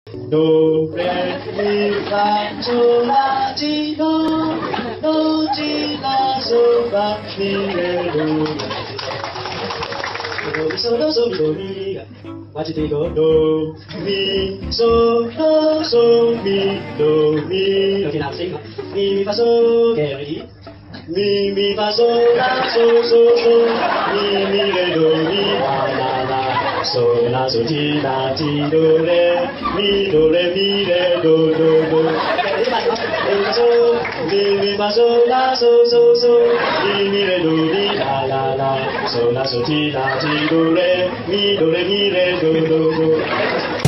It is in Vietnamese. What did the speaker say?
Do, re, mi, fa, sol, la, ti, do, ti, la, sol, fa, mi, re, do. Do, mi, sol, do, mi, watch it go. Do, mi, sol, mi, do, mi. Okay, now sing. Mi, fa, sol. Okay, ready? Mi, fa, sol, la, sol, mi, re, do, mi, la. Sol, la, sol, ti, do, re, mi, re, do. Mi, fa, sol, mi, fa, sol, la, sol, mi, re, do, mi, la. Sol, la, sol, ti, do, re, mi, re, do.